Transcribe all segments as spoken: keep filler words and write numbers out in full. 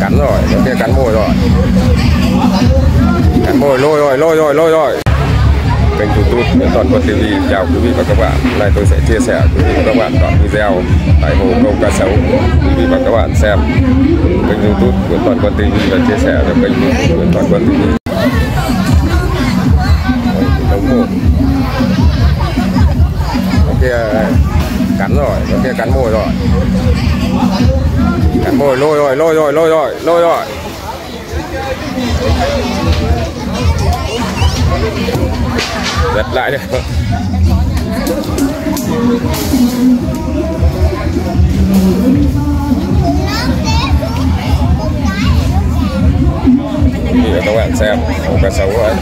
Cắn rồi, nó kia cắn mồi rồi. Cắn mồi lôi rồi, lôi rồi, lôi rồi. Kênh YouTube Nguyễn Toàn Quân ti vi chào quý vị và các bạn. Hôm nay tôi sẽ chia sẻ quý vị và các bạn đoạn video tại hồ câu cá sấu. Quý vị và các bạn xem kênh YouTube Nguyễn Toàn Quân ti vi và chia sẻ với kênh YouTube Nguyễn Toàn Quân ti vi. Nó kia cắn rồi, nó kia cắn mồi rồi. Cắn mồi lôi rồi, lôi rồi, lôi rồi, lôi rồi. Giật lại được. Để các bạn xem hồ cá sấu đấy.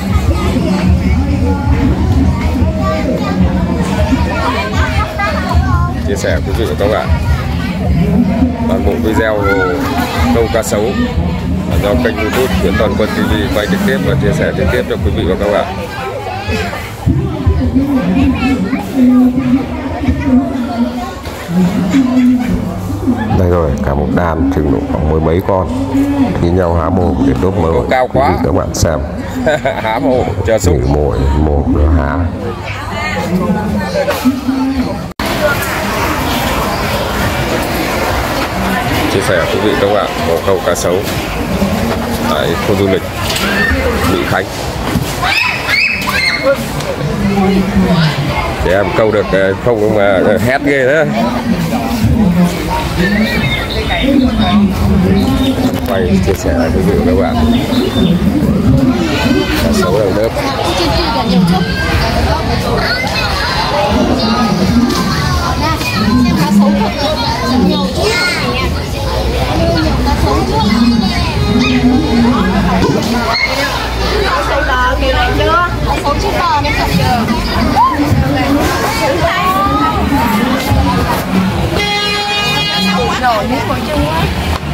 Chia sẻ quý vị và các bạn toàn bộ video câu cá sấu do kênh YouTube Nguyễn Toàn Quân ti vi quay trực tiếp và chia sẻ trực tiếp cho quý vị và các bạn. Đây rồi, cả một đàn chừng độ khoảng mười mấy con thi nhau há mồm để đốt mồi. Cao quá các bạn xem. Há mồm cho súc mồi mồm rồi há. Chia sẻ quý vị các bạn hồ câu cá sấu tại khu du lịch Mỹ Khánh. Để em câu được không mà hét ghê đó. Quay chia sẻ với quý vị và các bạn cá sấu đang đớp. Rồi nước hồi chưa á.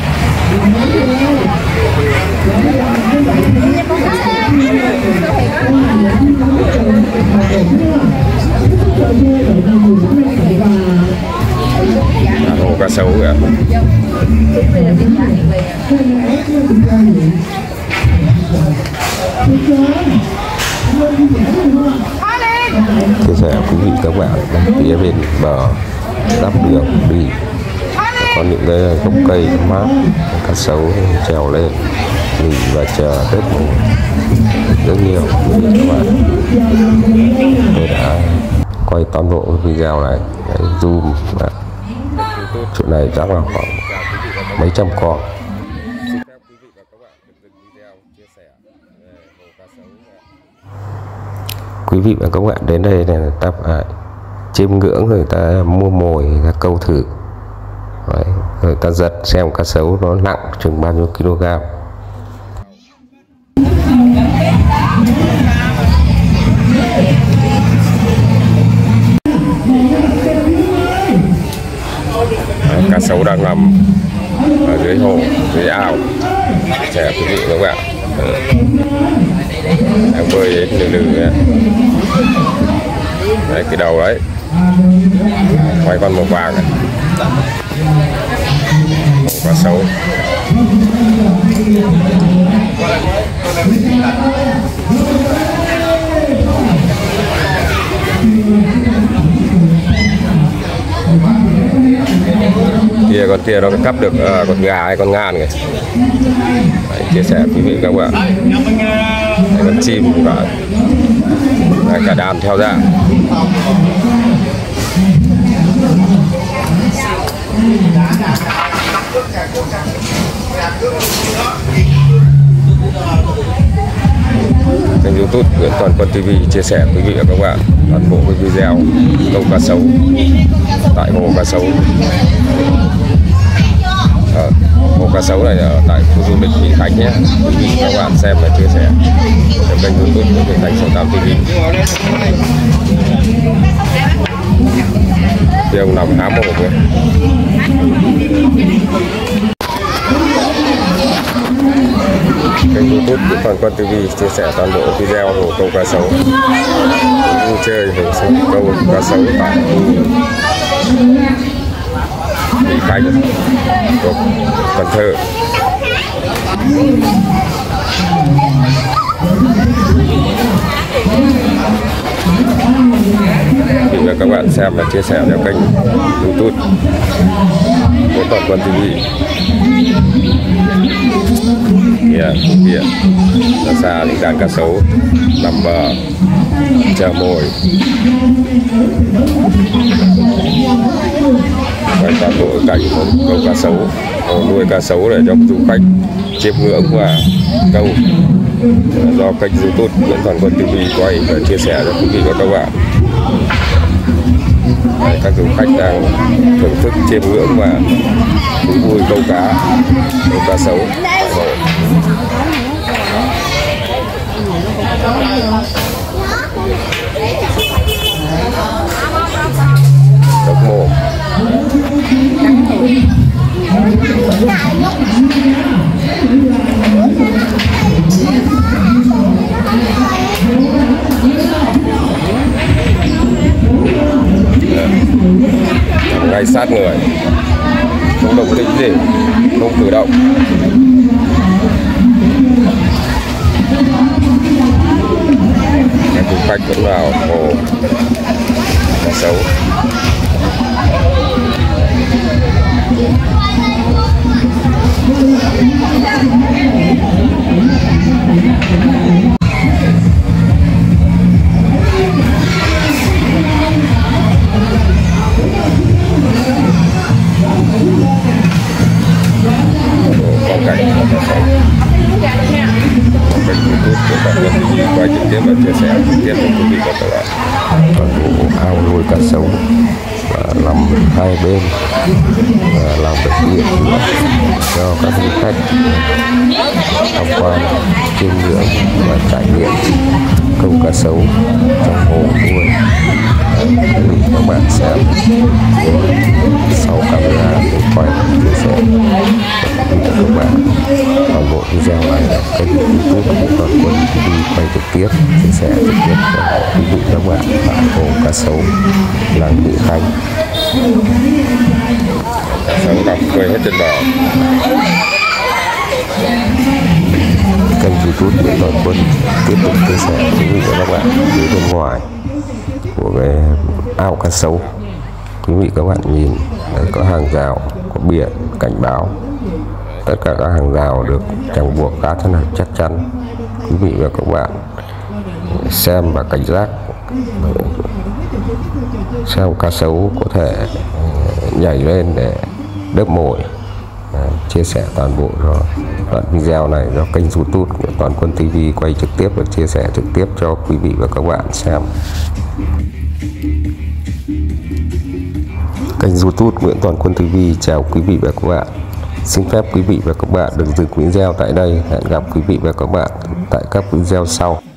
Hồ cá sấu kìa. Chia sẻ quý vị các bạn phía bên bờ đắp đường đi có những cái gốc cây mát, cá sấu trèo lên nghỉ và chờ Tết mùa rất nhiều các bạn. Tôi đã quay toàn bộ video này để zoom và chỗ này chắc là khoảng mấy trăm con. Quý vị và các bạn đến đây là người ta phải chiêm ngưỡng, người ta mua mồi, người ta câu thử. Đấy, người ta giật xem cá sấu nó nặng chừng bao nhiêu kg. Đấy, cá sấu đang nằm ở dưới hồ, dưới ao. Chào quý vị và các bạn. Đang bơi đến lừ lừ đấy, cái đầu đấy quay con màu vàng này. Hồ cá sấu. Kia con kia nó cắp được uh, con gà hay con ngan kìa. Đấy, chia sẻ quý vị các bạn. Đấy, con chim cả, đấy, cả đàn theo ra. Kênh YouTube Nguyễn Toàn Quân ti vi chia sẻ quý vị và các bạn toàn bộ cái video câu cá sấu tại hồ cá sấu. Ờ, hồ cá sấu này ở tại khu du lịch Mỹ Khánh nhé. Quý vị và các bạn xem và chia sẻ trên kênh YouTube của Mỹ Khánh sáu tám ti vi. Thì ông nằm há mồm kìa. Kênh YouTube Nguyễn Toàn Quân ti vi chia sẻ toàn bộ video hồ câu cá sấu, vui chơi hồ câu cá sấu tại Mỹ Khánh, Cần Thơ. Quý vị và các bạn xem và chia sẻ theo kênh YouTube Nguyễn Toàn Quân ti vi. Yeah, yeah. Xa xa những đàn cá sấu nằm bờ chờ mồi, quay toàn bộ cảnh câu cá sấu, hồ nuôi cá sấu để cho du khách chiêm ngưỡng và câu, do kênh YouTube Nguyễn Toàn Quân ti vi quay và chia sẻ cho quý vị và các bạn. Đấy, các du khách đang thưởng thức chiêm ngưỡng và thú vui câu cá, câu cá sấu tại hồ. Đốc mồm. Ngay sát người, không động tĩnh gì, không cử động. Các du khách vẫn vào hồ cá sấu. Quang cảnh của cá sấu. Kênh YouTube của Toàn Quân ti vi quay trực tiếp và chia sẻ trực tiếp với quý vị và các bạn. Toàn bộ ao nuôi cá sấu nằm hai bên và làm được địa điểm cho các du khách tham quan, chiêm ngưỡng và trải nghiệm câu cá sấu trong hồ nuôi. Quý vị các bạn xem sau camera để quay chia sẻ với quý vị các bạn. Toàn bộ video này kênh YouTube của Toàn Quân ti vi quay trực tiếp, chia sẻ trực tiếp cho quý vị các bạn tại hồ cá sấu làng Mỹ Khánh. Cá sấu nằm quay hết trên bờ. Kênh YouTube của Toàn Quân tiếp tục chia sẻ với quý vị và các bạn phía bên ngoài của cái ao cá sấu. Quý vị các bạn nhìn đấy, có hàng rào, có biển cảnh báo. Tất cả các hàng rào được chẳng buộc khá thân là chắc chắn. Quý vị và các bạn xem và cảnh giác, xem cá sấu có thể nhảy lên để đớp mồi. Chia sẻ toàn bộ cho đoạn video này do kênh YouTube của Toàn Quân ti vi quay trực tiếp và chia sẻ trực tiếp cho quý vị và các bạn xem. Kênh YouTube Nguyễn Toàn Quân ti vi chào quý vị và các bạn. Xin phép quý vị và các bạn được dừng video tại đây. Hẹn gặp quý vị và các bạn tại các video sau.